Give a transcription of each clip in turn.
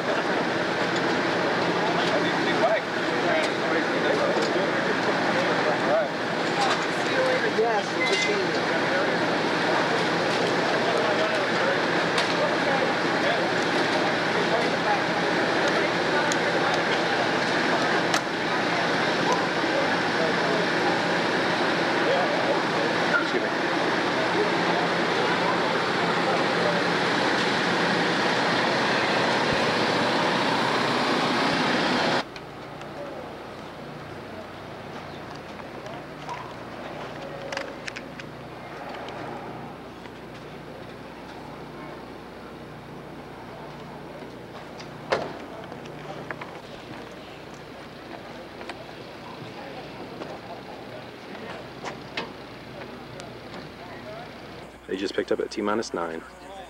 They just picked up at T-9.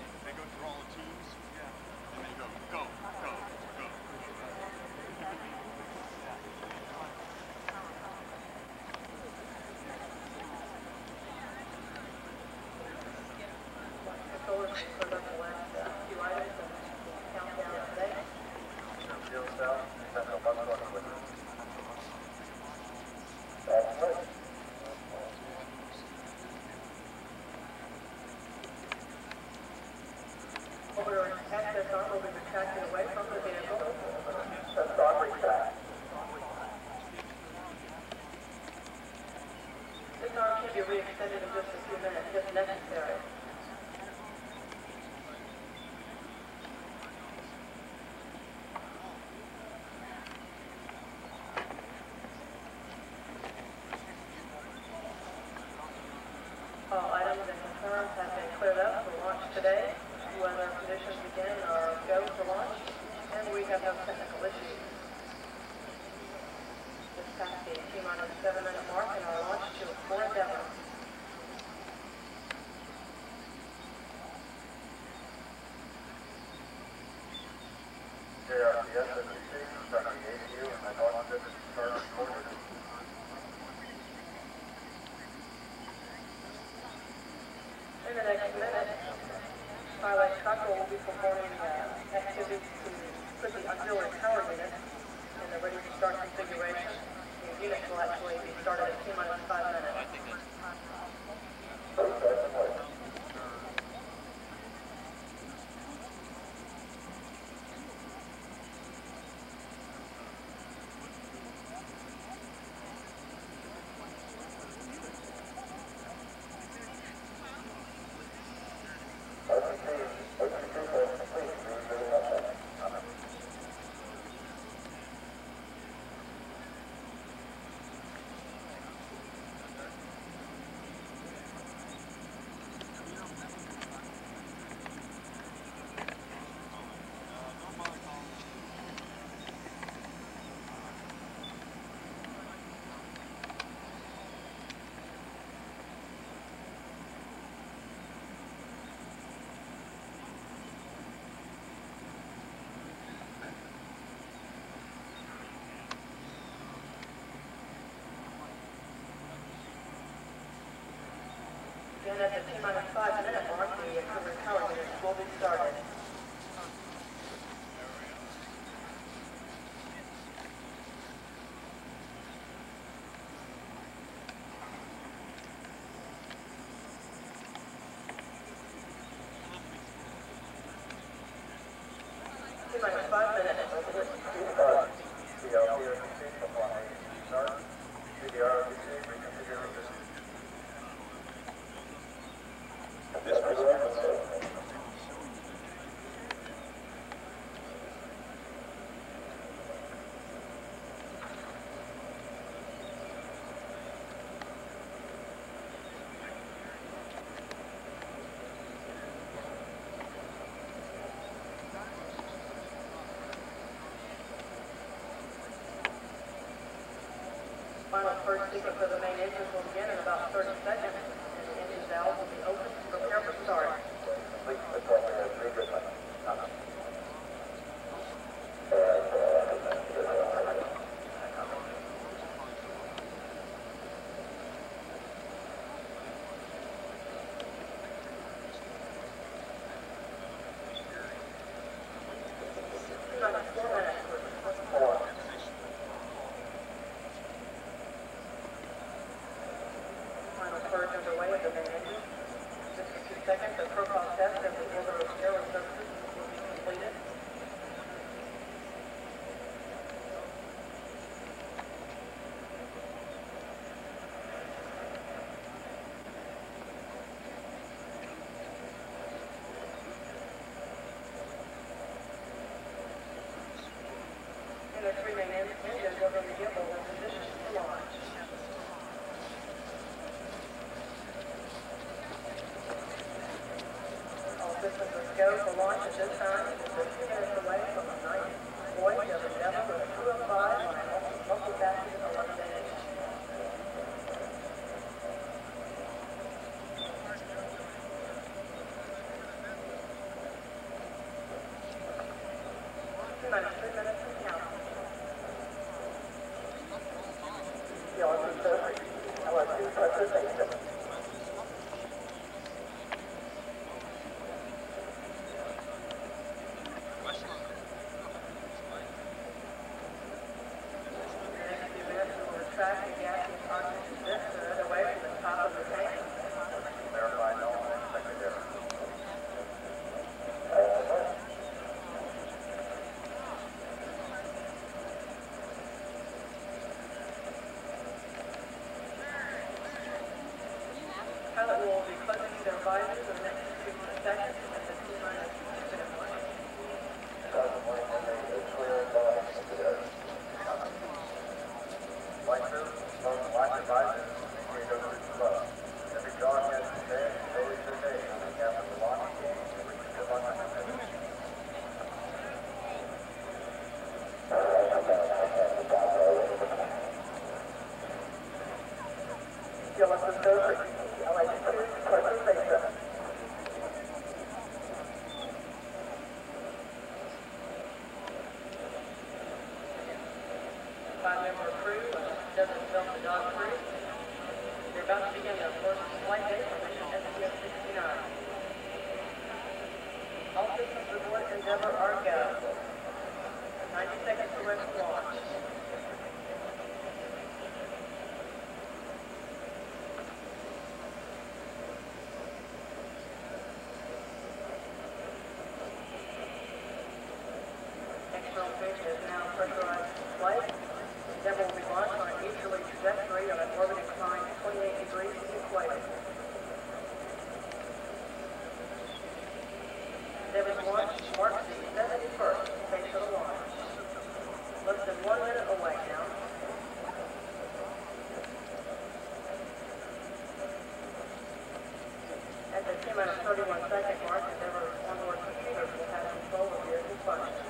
All items and concerns have been cleared up for launch today. Weather conditions again are go for launch, and we have no technical issues. Just past the T-minus 7-minute mark in our launch to for Endeavour. JRCS SEC, starting the APU, and my launch system starts recording. In the next minute, Pilot Truckle will be performing activities to put the auxiliary power unit in the ready to start configuration. The unit will actually be started at T-minus 5 minutes. Then at the T-minus 5-minute mark, the auxiliary power unit will be started. T-minus 5 minutes. Final first sequence of the main engine will begin in about 30 seconds, and the engine valves will be open to prepare for start. away of the main engine. Just for 2 seconds, the profile test of the order of airway surfaces will be completed. And the 3 main engines over the gimbal in position for launch. All systems are go for launch at this time. It's just 2 minutes away from the ninth voyage of Endeavour with 205 on a multifaceted 11-day. Minus 3 minutes and count. Yellow Pacific, LS2 pressure station. The next few minutes we will retract the gas and oxygen disc away from the top of the tank. Verify no unexpected error. Pilot will be closing their visors in the next 2 seconds at the T-minus 2-minute mark. Flight crew, both watch advisors, may go through the flow. Every dog has his day, always their day on the cap of the launch. Good luck on that. Yellow Pacific, LS2 pressure station. 5-member crew doesn't film the dog crew. They're about to begin their first flight day for mission STS-69. All systems aboard Endeavour are go. 90 seconds away from launch. External station is now pressurized flight. Endeavour will be launched on an easterly trajectory on an orbit inclined 28 degrees to the equator. Endeavour's launch marks the 71st space shuttle launch. Less than 1 minute away now. At the T-minus 31-second mark, Endeavour's onboard computers will have control of vehicle function.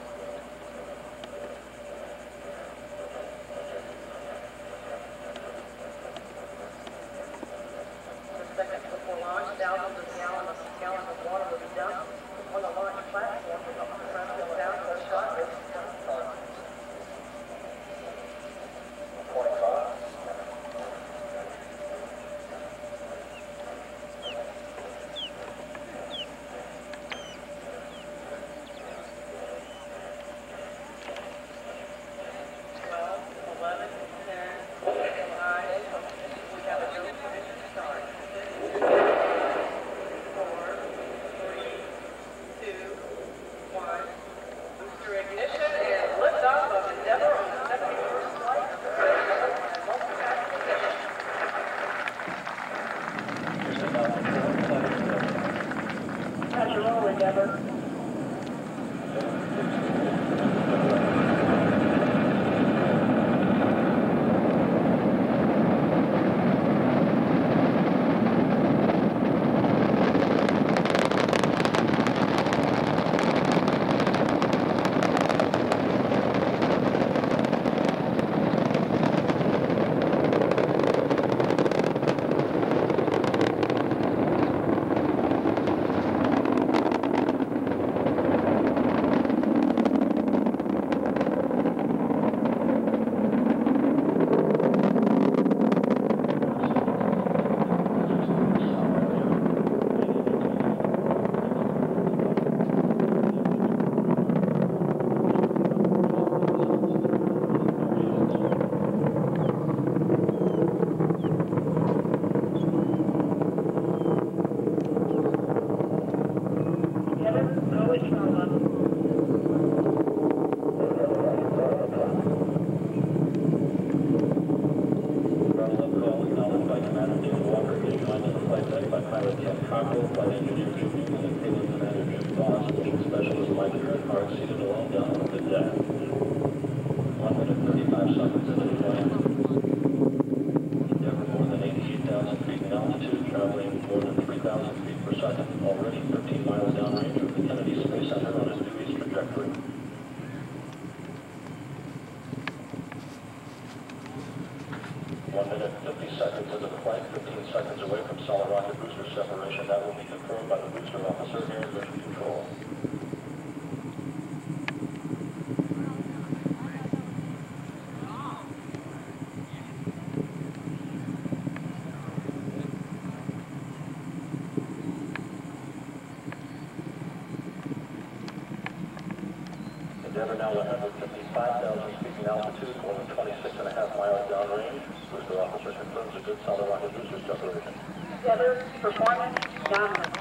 Seconds before launch, thousands of gallons of water will be dumped on the launch platform to help compress the downward shot rate. 25. 1 minute 50 seconds into the flight, 15 seconds away from solid rocket booster separation. That will be confirmed by the booster officer here in Mission Control. Endeavour now 155,000 feet in altitude, more than 26.5 miles downrange. Booster officer confirms a good solid rocket booster separation. Endeavour, performance, downrange.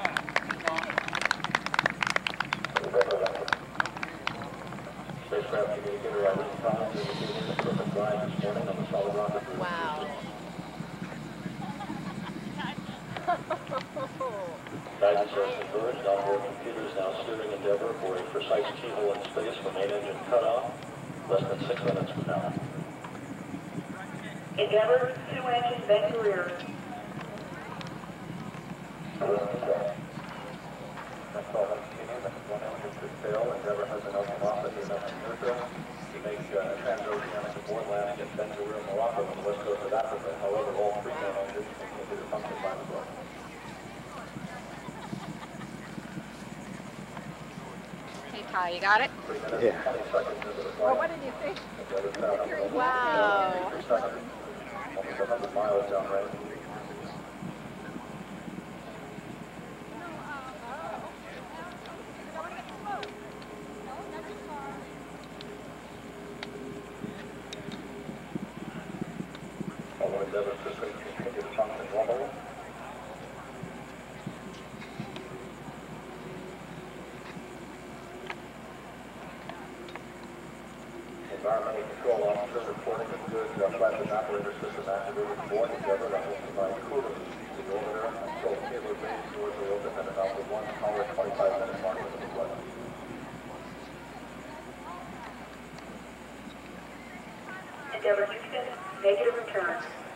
Spacecraft communicator Eileen Collins indicating a perfect ride this morning on the solid rocket booster. Wow. Guidance has converged. Onboard computers now steering Endeavour for a precise keyhole in space for main engine cutoff. Less than 6 minutes from now. Endeavour, 2 engine vent career. That's all I'm seeing. That's 1 engine to fail. Endeavour has an open off at the American neutral to make transoceanic aboard landing at Ben Gurion, Morocco on the west coast of Africa. However, all 3 main engines continue to function by the book. Hey, Ty, you got it? 3 minutes Yeah. 20 seconds into the Well, flight. what did you think? Endeavour's now hovering Wow. per second, almost 100 miles downrange. Although Endeavour's systems continue to function normally. Environmental control officer reporting a good flash evaporator system activated aboard Endeavour that will provide cooling to the orbiter until payload base doors are open at about the 1 hour 25-minute mark of the flight. Endeavour, Houston, negative return.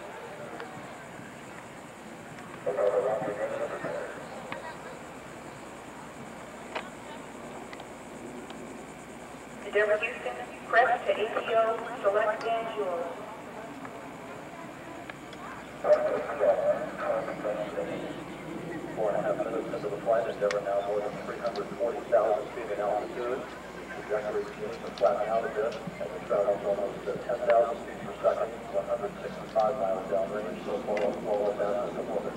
Endeavour, Houston, press to ATO, select Danjur. 4.5 minutes into the flight, Endeavour now more than 340,000 feet in altitude. Trajectory seems to flatten out a bit, and the travel's almost 10,000 feet per second, 165 miles downrange, so far flawless ascent of more than